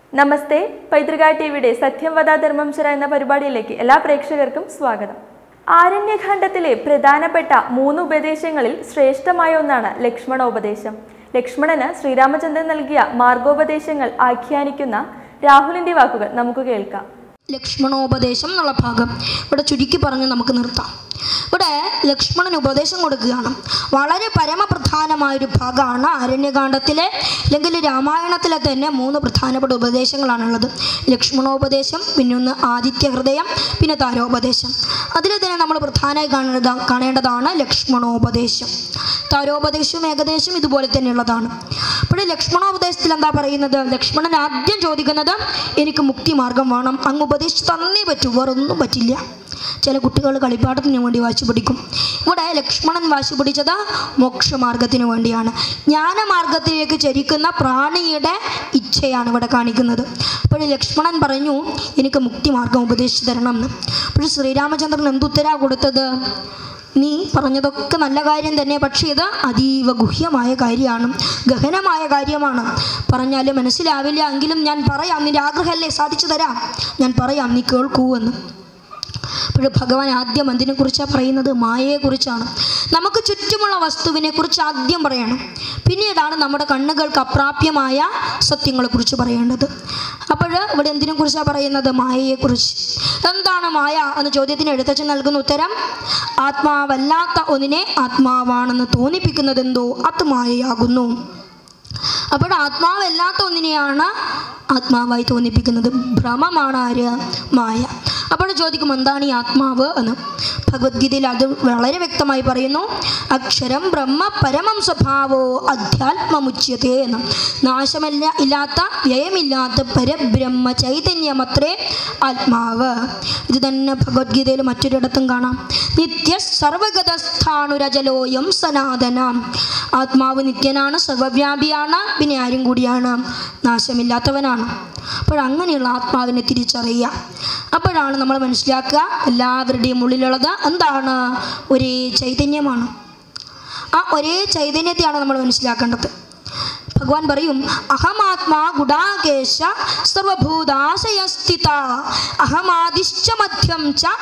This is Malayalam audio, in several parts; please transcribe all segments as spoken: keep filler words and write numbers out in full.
നമസ്തേ. പൈതൃക ടിവിയുടെ സത്യം വദാ ധർമ്മം ചര എന്ന പരിപാടിയിലേക്ക് എല്ലാ പ്രേക്ഷകർക്കും സ്വാഗതം. ആരണ്യകാണ്ഡത്തിലെ പ്രധാനപ്പെട്ട മൂന്ന് ഉപദേശങ്ങളിൽ ശ്രേഷ്ഠമായ ഒന്നാണ് ലക്ഷ്മണോപദേശം. ലക്ഷ്മണന് ശ്രീരാമചന്ദ്രൻ നൽകിയ മാർഗോപദേശങ്ങൾ ആഖ്യാനിക്കുന്ന രാഹുലിന്റെ വാക്കുകൾ നമുക്ക് കേൾക്കാം. ലക്ഷ്മണോപദേശം എന്നുള്ള ഭാഗം ഇവിടെ ചുരുക്കി പറഞ്ഞ് നമുക്ക് നിർത്താം. ഇവിടെ ലക്ഷ്മണന് ഉപദേശം കൊടുക്കുകയാണ്. വളരെ പരമപ്രധാനമായൊരു ഭാഗമാണ് ആരണ്യകാണ്ഡത്തിലെ അല്ലെങ്കിൽ രാമായണത്തിലെ തന്നെ മൂന്ന് പ്രധാനപ്പെട്ട ഉപദേശങ്ങളാണുള്ളത്. ലക്ഷ്മണോപദേശം, പിന്നൊന്ന് ആദിത്യ ഹൃദയം, പിന്നെ താരോപദേശം. അതിൽ തന്നെ നമ്മൾ പ്രധാനമായി കാണേണ്ട കാണേണ്ടതാണ് ലക്ഷ്മണോപദേശം. താരോപദേശവും ഏകദേശം ഇതുപോലെ തന്നെയുള്ളതാണ്. അപ്പോൾ ലക്ഷ്മണോപദേശത്തിൽ എന്താ പറയുന്നത്? ലക്ഷ്മണൻ ആദ്യം ചോദിക്കുന്നത് എനിക്ക് മുക്തി മാർഗം വേണം, അങ്ങ് ഉപദേശിച്ച് തന്നേ പറ്റൂ, വേറൊന്നും പറ്റില്ല. ചില കുട്ടികൾ കളിപ്പാട്ടത്തിന് വേണ്ടി വാശി പിടിക്കും. ഇവിടെ ലക്ഷ്മണൻ വാശി പിടിച്ചത് മോക്ഷമാർഗത്തിന് വേണ്ടിയാണ്. ജ്ഞാനമാർഗത്തിലേക്ക് ചരിക്കുന്ന പ്രാണിയുടെ ഇച്ഛയാണ് ഇവിടെ കാണിക്കുന്നത്. അപ്പോൾ ലക്ഷ്മണൻ പറഞ്ഞു എനിക്ക് മുക്തിമാർഗം ഉപദേശിച്ചു തരണം എന്ന്. അപ്പോൾ ശ്രീരാമചന്ദ്രൻ എന്തുത്തരാ കൊടുത്തത്? നീ പറഞ്ഞതൊക്കെ നല്ല കാര്യം തന്നെ, പക്ഷേ ഇത് അതീവ ഗുഹ്യമായ കാര്യമാണ്, ഗഹനമായ കാര്യമാണ്. പറഞ്ഞാൽ മനസ്സിലാവില്ല, എങ്കിലും ഞാൻ പറയാം, നിന്റെ ആഗ്രഹമല്ലേ സാധിച്ചു തരാം, ഞാൻ പറയാം, നീ കേൾക്കൂ എന്ന്. അപ്പോൾ ഭഗവാൻ ആദ്യം എന്തിനെക്കുറിച്ചാണ് പറയുന്നത്? മായയെക്കുറിച്ചാണ്. നമുക്ക് ചുറ്റുമുള്ള വസ്തുവിനെ കുറിച്ച് ആദ്യം പറയണം, പിന്നീടാണ് നമ്മുടെ കണ്ണുകൾക്ക് അപ്രാപ്യമായ സത്യങ്ങളെക്കുറിച്ച് പറയേണ്ടത്. അപ്പോൾ ഇവിടെ എന്തിനെക്കുറിച്ചാണ് പറയുന്നത്? മായയെക്കുറിച്ച്. എന്താണ് മായ എന്ന ചോദ്യത്തിന് എഴുത്തച്ഛൻ നൽകുന്ന ഉത്തരം, ആത്മാവല്ലാത്ത ഒന്നിനെ ആത്മാവാണെന്ന് തോന്നിപ്പിക്കുന്നതെന്തോ അത് മായയാകുന്നു. അപ്പോൾ ആത്മാവല്ലാത്ത ഒന്നിനെയാണ് ആത്മാവായി തോന്നിപ്പിക്കുന്നത്. ഭ്രമമാണ് ആര്? മായ. അപ്പോൾ ചോദിക്കും എന്താണ് ഈ ആത്മാവ് എന്ന്. ഭഗവത്ഗീതയിൽ അത് വളരെ വ്യക്തമായി പറയുന്നു. അക്ഷരം ബ്രഹ്മ പരമം സ്വഭാവോ അധ്യാത്മമുച്യത്തെ എന്ന്. നാശമല്ല ഇല്ലാത്ത വ്യയമില്ലാത്ത പരബ്രഹ്മ ചൈതന്യമത്രേ ആത്മാവ്. ഇത് തന്നെ ഭഗവത്ഗീതയിൽ മറ്റൊരിടത്തും കാണാം. നിത്യ സർവഗതസ്ഥാണുരജലോയം സനാതന. ആത്മാവ് നിത്യനാണ്, സർവവ്യാപിയാണ്, പിന്നെ ആരും കൂടിയാണ്, നാശമില്ലാത്തവനാണ്. അപ്പോഴങ്ങനെയുള്ള ആത്മാവിനെ തിരിച്ചറിയുക. അപ്പോഴാണ് നമ്മൾ മനസ്സിലാക്കുക എല്ലാവരുടെയും ഉള്ളിലുള്ളത് എന്താണ്? ഒരേ ചൈതന്യമാണ്. ആ ഒരേ ചൈതന്യത്തെയാണ് നമ്മൾ മനസ്സിലാക്കേണ്ടത്. ഭഗവാൻ പറയും അഹമാത്മാ ഗുഡാകേശ സർവഭൂതാശയസ്ഥിത അഹമാദിശ്ച മധ്യം ച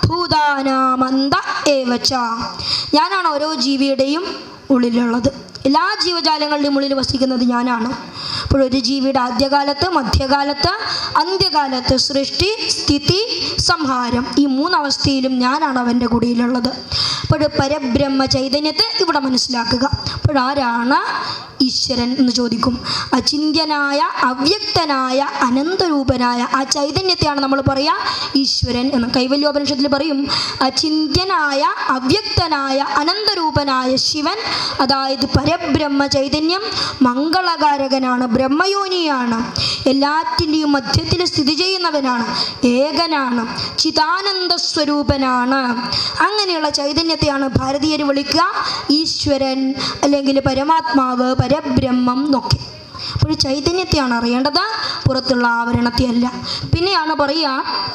ഭൂതാനാമന്ത ഏവച. ഞാനാണ് ഓരോ ജീവിയുടെയും ഉള്ളിലുള്ളത്. എല്ലാ ജീവജാലങ്ങളുടെയും ഉള്ളിൽ വസിക്കുന്നത് ഞാനാണ്. അപ്പോൾ ഒരു ജീവിയുടെ ആദ്യകാലത്ത്, മധ്യകാലത്ത്, അന്ത്യകാലത്ത് സൃഷ്ടി, സ്ഥിതി, സംഹാരം, ഈ മൂന്നവസ്ഥയിലും ഞാനാണ് അവൻ്റെ കൂടിയിലുള്ളത്. അപ്പോൾ പരബ്രഹ്മ ചൈതന്യത്തെ ഇവിടെ മനസ്സിലാക്കുക. അപ്പോഴാരാണ് ഈശ്വരൻ എന്ന് ചോദിക്കും. അചിന്ത്യനായ, അവ്യക്തനായ, അനന്തരൂപനായ ആ ചൈതന്യത്തെയാണ് നമ്മൾ പറയുക ഈശ്വരൻ എന്ന്. കൈവല്യോപനിഷത്തിൽ പറയും അചിന്ത്യനായ, അവ്യക്തനായ, അനന്തരൂപനായ ശിവൻ, അതായത് പരബ്രഹ്മ ചൈതന്യം മംഗളകാരകനാണ്, ബ്രഹ്മയോനിയാണ്, എല്ലാറ്റിൻ്റെയും മധ്യത്തിൽ സ്ഥിതി ചെയ്യുന്നവനാണ്, ഏകനാണ്, ചിദാനന്ദ സ്വരൂപനാണ്. അങ്ങനെയുള്ള ചൈതന്യത്തെയാണ് ഭാരതീയർ വിളിക്കുക ഈശ്വരൻ അല്ലെങ്കിൽ പരമാത്മാവ്, പരബ്രഹ്മം എന്നൊക്കെ. അപ്പോൾ ചൈതന്യത്തെയാണ് അറിയേണ്ടത്, പുറത്തുള്ള ആവരണത്തെയല്ല. പിന്നെയാണ് പറയുക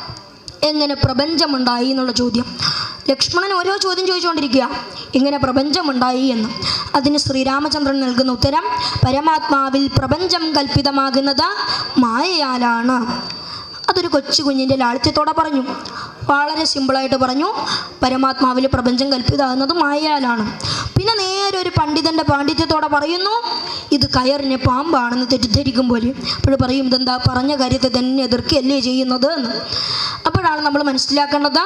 എങ്ങനെ പ്രപഞ്ചമുണ്ടായി എന്നുള്ള ചോദ്യം. ലക്ഷ്മണൻ ഓരോ ചോദ്യം ചോദിച്ചുകൊണ്ടിരിക്കുക, എങ്ങനെ പ്രപഞ്ചമുണ്ടായി എന്ന്. അതിന് ശ്രീരാമചന്ദ്രൻ നൽകുന്ന ഉത്തരം പരമാത്മാവിൽ പ്രപഞ്ചം കൽപ്പിതമാകുന്നത് മായയാലാണ്. അതൊരു കൊച്ചു കുഞ്ഞിൻ്റെ ലാളിത്യത്തോടെ പറഞ്ഞു, വളരെ സിമ്പിളായിട്ട് പറഞ്ഞു. പരമാത്മാവിൽ പ്രപഞ്ചം കൽപ്പിതമാകുന്നത് മായയാലാണ്. പിന്നെ നേരെ ഒരു പണ്ഡിതൻ്റെ പാണ്ഡിത്യത്തോടെ പറയുന്നു ഇത് കയറിനെ പാമ്പാണെന്ന് തെറ്റിദ്ധരിക്കും പോലെ. അപ്പോൾ പറയും ഇതെന്താ പറഞ്ഞ കാര്യത്തെ തന്നെ എതിർക്കുകയല്ലേ ചെയ്യുന്നത് എന്ന്. അപ്പോഴാണ് നമ്മൾ മനസ്സിലാക്കേണ്ടത്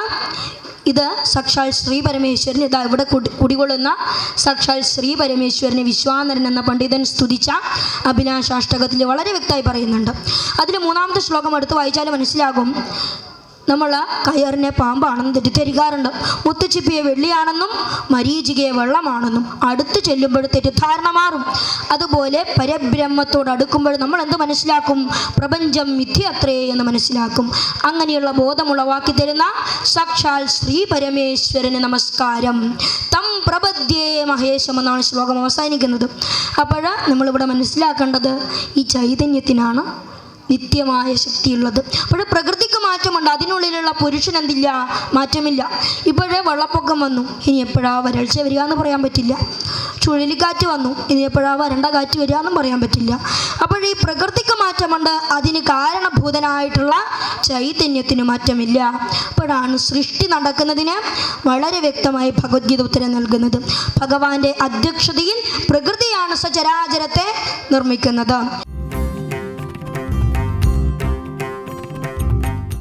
ഇത് സാക്ഷാൽ ശ്രീ പരമേശ്വരൻ, ഇതാ ഇവിടെ കുടി കുടികൊള്ളുന്ന സാക്ഷാൽ ശ്രീ പരമേശ്വരനെ വിശ്വാനരൻ എന്ന പണ്ഡിതൻ സ്തുതിച്ച അഭിലാഷാഷ്ടകത്തിൽ വളരെ വ്യക്തമായി പറയുന്നുണ്ട്. അതിൽ മൂന്നാമത്തെ ശ്ലോകം എടുത്ത് വായിച്ചാൽ മനസ്സിലാകും. നമ്മൾ കയറിനെ പാമ്പാണെന്ന് തെറ്റിദ്ധരിക്കാറുണ്ട്. മുത്തുച്ചിപ്പിയെ വെള്ളിയാണെന്നും മരീചികയെ വെള്ളമാണെന്നും. അടുത്ത് ചെല്ലുമ്പോൾ തെറ്റിദ്ധാരണ മാറും. അതുപോലെ പരബ്രഹ്മത്തോട് അടുക്കുമ്പോൾ നമ്മൾ എന്ത് മനസ്സിലാക്കും? പ്രപഞ്ചം മിഥ്യത്രേ എന്ന് മനസ്സിലാക്കും. അങ്ങനെയുള്ള ബോധമുളവാക്കി തരുന്ന സാക്ഷാൽ ശ്രീ പരമേശ്വരന് നമസ്കാരം. തം പ്രപദ്യേ മഹേശം എന്നാണ് ശ്ലോകം അവസാനിക്കുന്നത്. അപ്പോൾ നമ്മളിവിടെ മനസ്സിലാക്കേണ്ടത് ഈ ചൈതന്യത്തിനാണ് നിത്യമായ ശക്തിയുള്ളത്. അപ്പോൾ പ്രകൃതിക്ക് മാറ്റമുണ്ട്, അതിനുള്ളിലുള്ള പുരുഷൻ എന്തില്ല, മാറ്റമില്ല. ഇപ്പോഴേ വെള്ളപ്പൊക്കം വന്നു, ഇനി എപ്പോഴാ വരൾച്ച വരിക എന്ന് പറയാൻ പറ്റില്ല. ചുഴലിക്കാറ്റ് വന്നു, ഇനി എപ്പോഴാ വരണ്ട കാറ്റ് വരിക എന്നും പറയാൻ പറ്റില്ല. അപ്പോൾ ഈ പ്രകൃതിക്ക് മാറ്റമുണ്ട്, അതിന് കാരണഭൂതനായിട്ടുള്ള ചൈതന്യത്തിന് മാറ്റമില്ല. അപ്പോഴാണ് സൃഷ്ടി നടക്കുന്നതിന് വളരെ വ്യക്തമായി ഭഗവത്ഗീത ഉത്തരം നൽകുന്നത്. ഭഗവാന്റെ അധ്യക്ഷതയിൽ പ്രകൃതിയാണ് സചരാചരത്തെ നിർമ്മിക്കുന്നത്.